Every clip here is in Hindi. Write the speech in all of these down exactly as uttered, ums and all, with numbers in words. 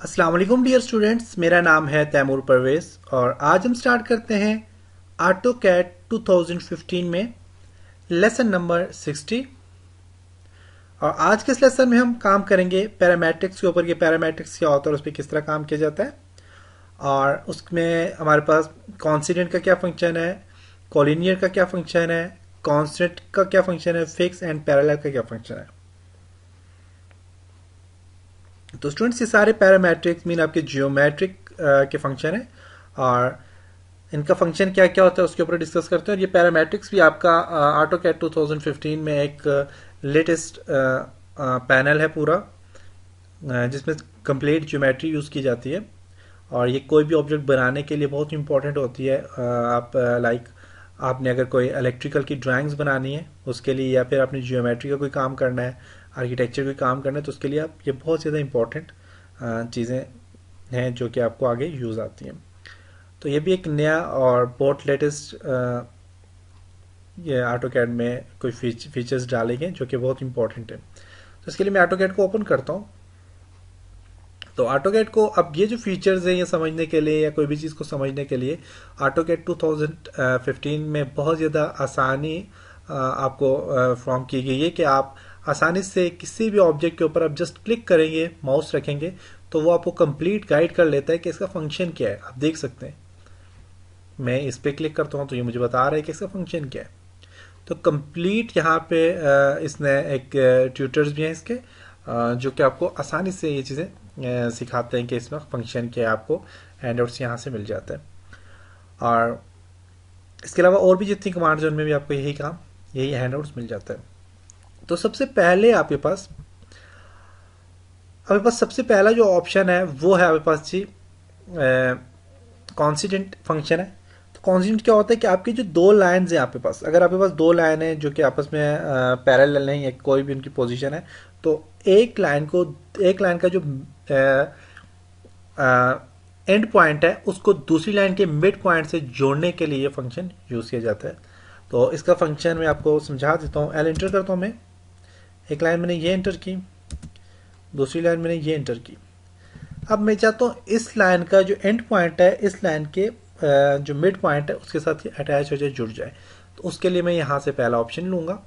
अस्सलाम वालेकुम डियर स्टूडेंट्स, मेरा नाम है तैमूर परवेज़ और आज हम स्टार्ट करते हैं ऑटो कैड ट्वेंटी फिफ्टीन में लेसन नंबर सिक्सटी। और आज के इस लेसन में हम काम करेंगे पैरामेट्रिक्स के ऊपर। ये पैरामेट्रिक्स क्या होता है और उस पर किस तरह काम किया जाता है, और उसमें हमारे पास कॉन्स्टेंट का क्या फंक्शन है, कोलिनियर का क्या फंक्शन है, कांस्टेंट का क्या फंक्शन है, फिक्स एंड पैरेलल का क्या फंक्शन है। तो स्टूडेंट्स, ये सारे पैरामेट्रिक्स मीन आपके जियोमेट्रिक के फंक्शन है और इनका फंक्शन क्या क्या होता है उसके ऊपर डिस्कस करते हैं। और ये पैरामेट्रिक्स भी आपका ऑटो कैड ट्वेंटी फिफ्टीन में एक लेटेस्ट पैनल है पूरा, अ, जिसमें कंप्लीट ज्योमेट्री यूज़ की जाती है। और ये कोई भी ऑब्जेक्ट बनाने के लिए बहुत इंपॉर्टेंट होती है। अ, आप लाइक आपने अगर कोई इलेक्ट्रिकल की ड्राइंग्स बनानी है उसके लिए, या फिर आपने जियोमेट्री का कोई काम करना है, आर्किटेक्चर का काम करना है, तो उसके लिए आप ये बहुत ज़्यादा इंपॉर्टेंट चीज़ें हैं जो कि आपको आगे यूज़ आती हैं। तो ये भी एक नया और बहुत लेटेस्ट ये ऑटो कैड में कोई फीच, फीचर्स डाले गए जो कि बहुत इंपॉर्टेंट है। तो इसके लिए मैं ऑटो कैड को ओपन करता हूँ। तो ऑटो कैड को अब ये जो फीचर्स हैं ये समझने के लिए या कोई भी चीज़ को समझने के लिए ऑटो कैड ट्वेंटी फिफ्टीन में बहुत ज़्यादा आसानी अ, आपको फ्रॉम की गई है कि आप आसानी से किसी भी ऑब्जेक्ट के ऊपर आप जस्ट क्लिक करेंगे, माउस रखेंगे, तो वो आपको कंप्लीट गाइड कर लेता है कि इसका फंक्शन क्या है। आप देख सकते हैं, मैं इस पर क्लिक करता हूँ तो ये मुझे बता रहा है कि इसका फंक्शन क्या है। तो कंप्लीट यहाँ पे अ, इसने एक ट्यूटर्स भी हैं इसके, अ, जो कि आपको आसानी से ये चीज़ें अ, सिखाते हैं कि इसमें फंक्शन क्या है। आपको हैंडआउट्स यहाँ से मिल जाता है। और इसके अलावा और भी जितनी कमांड्स हैं उनमें भी आपको यही काम, यही हैंडआउट्स मिल जाता है। तो सबसे पहले आपके पास आपके पास सबसे पहला जो ऑप्शन है वो है आपके पास जी कॉन्स्टेंट फंक्शन है। तो कॉन्स्टेंट क्या होता है कि आपकी जो दो लाइन्स हैं आपके पास, अगर आपके पास दो लाइन है जो कि आपस में पैरेलल नहीं है, कोई भी उनकी पोजीशन है, तो एक लाइन को एक लाइन का जो एंड पॉइंट है उसको दूसरी लाइन के मिड पॉइंट से जोड़ने के लिए ये फंक्शन यूज किया जाता है। तो इसका फंक्शन मैं आपको समझा देता हूँ। एल एंटर करता हूँ मैं, एक लाइन मैंने ये एंटर की, दूसरी लाइन मैंने ये एंटर की। अब मैं चाहता हूँ इस लाइन का जो एंड पॉइंट है इस लाइन के अ, जो मिड पॉइंट है उसके साथ ये अटैच हो जाए, जुड़ जाए। तो उसके लिए मैं यहाँ से पहला ऑप्शन लूंगा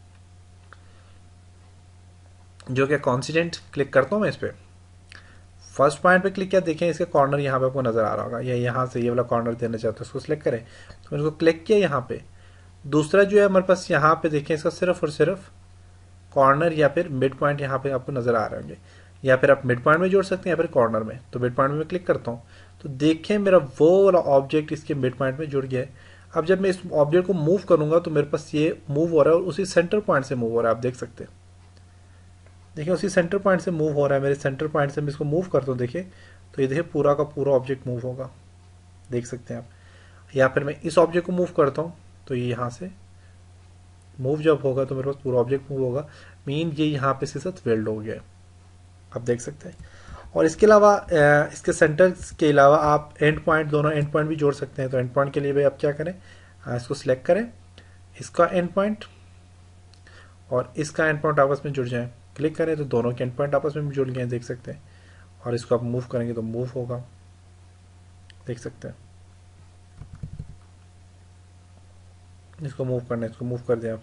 जो कि कॉन्स्टेंट। क्लिक करता हूँ मैं इस पर, फर्स्ट पॉइंट पे क्लिक किया, देखें इसका कॉर्नर यहाँ पे आपको नजर आ रहा होगा, या यहाँ से ये वाला कॉर्नर देना चाहते हैं उसको सिलेक्ट करें। तो मैंने उसको क्लिक किया यहाँ पे। दूसरा जो है हमारे पास यहाँ पे देखें, इसका सिर्फ और सिर्फ कॉर्नर या फिर मिड पॉइंट यहाँ पे आपको नजर आ रहे होंगे, या फिर आप मिड पॉइंट में जोड़ सकते हैं या फिर कॉर्नर में। तो मिड पॉइंट में क्लिक करता हूँ तो देखें मेरा वो वाला ऑब्जेक्ट इसके मिड पॉइंट में जुड़ गया है। अब जब मैं इस ऑब्जेक्ट को मूव करूंगा तो मेरे पास ये मूव हो रहा है और उसी सेंटर पॉइंट से मूव हो रहा है। आप देख सकते हैं, देखिए उसी सेंटर पॉइंट से मूव हो रहा है। मेरे सेंटर पॉइंट से मैं इसको मूव करता हूँ, देखिए तो ये देखिए पूरा का पूरा ऑब्जेक्ट मूव होगा, देख सकते हैं आप। या फिर मैं इस ऑब्जेक्ट को मूव करता हूँ तो ये यहाँ से मूव जब होगा तो मेरे पास पूरा ऑब्जेक्ट मूव होगा, मीन ये यहाँ पे इसके साथ वेल्ड हो गया है। आप देख सकते हैं। और इसके अलावा इसके सेंटर के अलावा आप एंड पॉइंट, दोनों एंड पॉइंट भी जोड़ सकते हैं। तो एंड पॉइंट के लिए भी आप क्या करें, इसको सिलेक्ट करें, इसका एंड पॉइंट और इसका एंड पॉइंट आपस में जुड़ जाए। क्लिक करें तो दोनों के एंड पॉइंट आपस में जुड़ गए, देख सकते हैं। और इसको आप मूव करेंगे तो मूव होगा, देख सकते हैं। इसको मूव करना है, इसको मूव कर दें आप,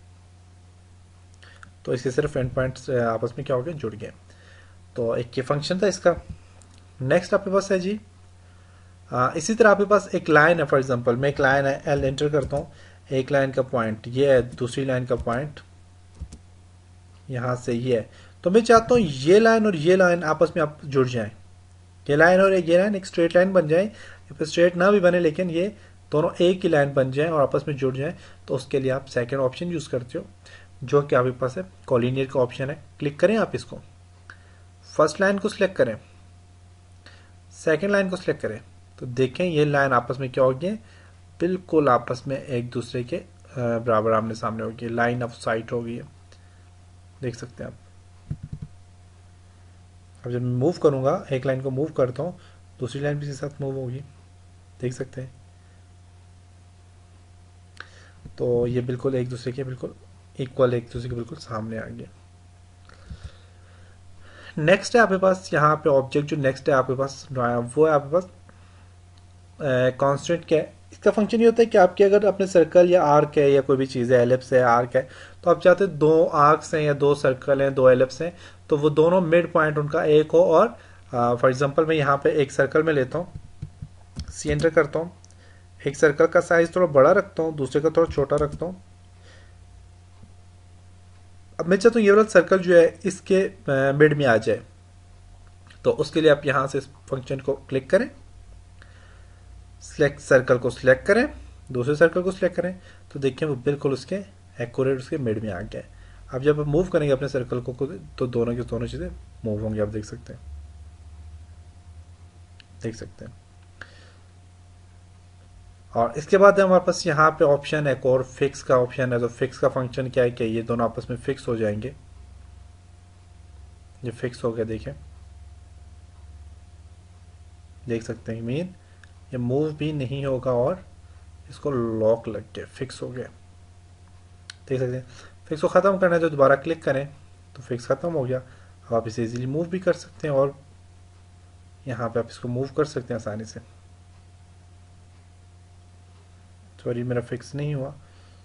तो इससे सिर्फ एंड पॉइंट्स आपस में क्या हो गए, जुड़ गए। तो एक ये फंक्शन था इसका। नेक्स्ट आपके पास है जी, आ, इसी तरह आपके पास एक लाइन है। फॉर एग्जांपल मैं एक लाइन है, एल एंटर करता हूँ, एक लाइन का पॉइंट ये है, दूसरी लाइन का पॉइंट यहाँ से ये है। तो मैं चाहता हूँ ये लाइन और ये लाइन आपस में आप जुड़ जाएं, ये लाइन और ये लाइन एक स्ट्रेट लाइन बन जाए, या फिर स्ट्रेट ना भी बने लेकिन ये दोनों एक ही लाइन बन जाए और आपस में जुड़ जाए। तो उसके लिए आप सेकेंड ऑप्शन यूज करते हो जो कि आपके पास है कॉलिनियर का ऑप्शन है। क्लिक करें आप इसको, फर्स्ट लाइन को सिलेक्ट करें, सेकेंड लाइन को सिलेक्ट करें, तो देखें ये लाइन आपस में क्या होगी, बिल्कुल आपस में एक दूसरे के बराबर आमने सामने होगी, लाइन ऑफ साइट होगी, देख सकते हैं आप। अब जब मैं मूव करूंगा, एक लाइन को मूव करता हूँ, दूसरी लाइन भी इसके साथ मूव होगी, देख सकते हैं। तो ये बिल्कुल एक दूसरे के बिल्कुल इक्वल, एक दूसरे के बिल्कुल सामने आ गया। नेक्स्ट है आपके पास यहाँ पे ऑब्जेक्ट जो नेक्स्ट है आपके पास वो है आपके पास कांस्टेंट क्या है। इसका फंक्शन ये होता है कि आपके अगर अपने सर्कल या आर्क है या कोई भी चीज़ है, एलिप्स है, आर्क है, तो आप चाहते हैं दो आर्क्स हैं या दो सर्कल हैं, दो एलिप्स हैं, तो वो दोनों मिड पॉइंट उनका एक हो। और फॉर एग्जांपल मैं यहाँ पे एक सर्कल में लेता हूँ, सी एंटर करता हूँ, एक सर्कल का साइज थोड़ा बड़ा रखता हूँ, दूसरे का थोड़ा छोटा रखता हूँ। अब मैं चाहता हूँ ये वाला सर्कल जो है इसके मिड में आ जाए, तो उसके लिए आप यहाँ से इस फंक्शन को क्लिक करें, सिलेक्ट सर्कल को सिलेक्ट करें, दूसरे सर्कल को सिलेक्ट करें, तो देखिए वो बिल्कुल उसके एक्यूरेट उसके मिड में आ गया है। अब जब आप मूव करेंगे अपने सर्कल को तो दोनों की दोनों चीज़ें मूव होंगी, आप देख सकते हैं, देख सकते हैं। और इसके बाद हमारे पास यहाँ पे ऑप्शन है और फिक्स का ऑप्शन है। तो फिक्स का फंक्शन क्या है कि ये दोनों आपस में फिक्स हो जाएंगे। ये फिक्स हो गया, देखें, देख सकते हैं, मीन ये मूव भी नहीं होगा और इसको लॉक लग गया, फिक्स हो गया, देख सकते हैं। फिक्स को ख़त्म करना है तो दोबारा क्लिक करें तो फिक्स ख़त्म हो गया। अब आप इसे इजीली मूव भी कर सकते हैं और यहाँ पे आप इसको मूव कर सकते हैं आसानी से। सॉरी मेरा फिक्स नहीं हुआ।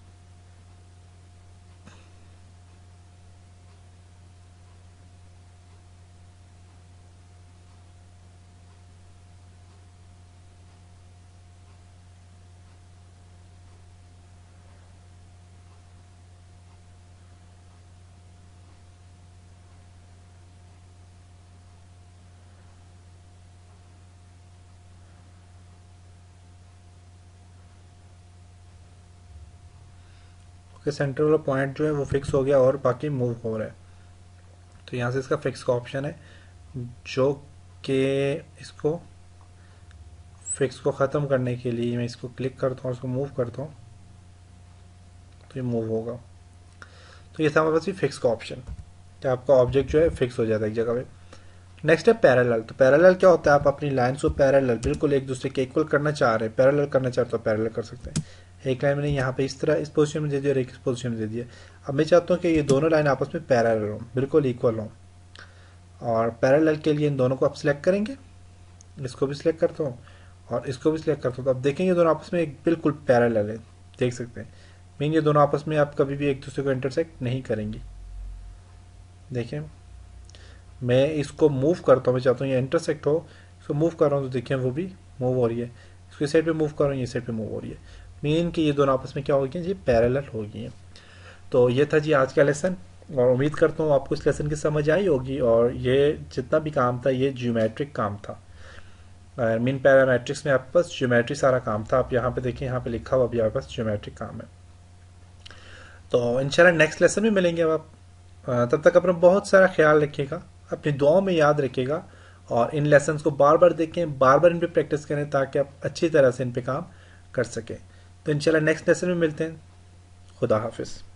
ओके, सेंटर वाला पॉइंट जो है वो फिक्स हो गया और बाकी मूव हो रहा है। तो यहाँ से इसका फिक्स का ऑप्शन है, जो कि इसको फिक्स को ख़त्म करने के लिए मैं इसको क्लिक करता हूँ, इसको मूव करता हूँ तो ये मूव होगा। तो ये था हमारे पास फिक्स का ऑप्शन कि आपका ऑब्जेक्ट जो है फिक्स हो जाता है एक जगह पे। नेक्स्ट है पैरेलल। तो पैरेलल क्या होता है, आप अपनी लाइन्स को पैरेलल बिल्कुल एक दूसरे के इक्वल करना चाह रहे हैं, पैरेलल करना चाहते हो पैरेलल कर सकते हैं। एक लाइन मैंने यहाँ पे इस तरह इस पोजीशन में दे दिया और एक इस पोजीशन में दे दिया। अब मैं चाहता हूँ कि ये दोनों लाइन आपस में पैरेलल हों, बिल्कुल इक्वल हों। और पैरेलल के लिए इन दोनों को आप सिलेक्ट करेंगे, इसको भी सिलेक्ट करता हूँ और इसको भी सिलेक्ट करता हूँ। तो अब देखेंगे दोनों आपस में एक बिल्कुल पैरेलल है, देख सकते हैं। मीन ये दोनों आपस में आप कभी भी एक दूसरे को इंटरसेक्ट नहीं करेंगी। देखें, मैं इसको मूव करता हूँ, मैं चाहता हूँ ये इंटरसेक्ट हो, इसको मूव कर रहा हूँ तो देखिए वो भी मूव हो रही है। इसको इस साइड पे मूव कर रहा हूँ, ये साइड पे मूव हो रही है। मीन कि ये दोनों आपस में क्या हो गई, ये पैरेलल हो गई हैं। तो ये था जी आज का लेसन, और उम्मीद करता हूँ आपको इस लेसन की समझ आई होगी। और ये जितना भी काम था ये ज्योमेट्रिक काम था। मीन पैरामेट्रिक्स में आपके पास ज्योमेट्री सारा काम था। आप यहाँ पे देखिए, यहाँ पे लिखा हुआ भी आपके पास ज्योमेट्रिक काम है। तो इंशाल्लाह नेक्स्ट लेसन में मिलेंगे। अब आप तब तक अपना बहुत सारा ख्याल रखिएगा, अपनी दुआओं में याद रखिएगा और इन लेसन्स को बार बार देखें, बार बार इन पे प्रैक्टिस करें ताकि आप अच्छी तरह से इन पे काम कर सकें। तो इंशाल्लाह नेक्स्ट लेसन में मिलते हैं। खुदा हाफिज़।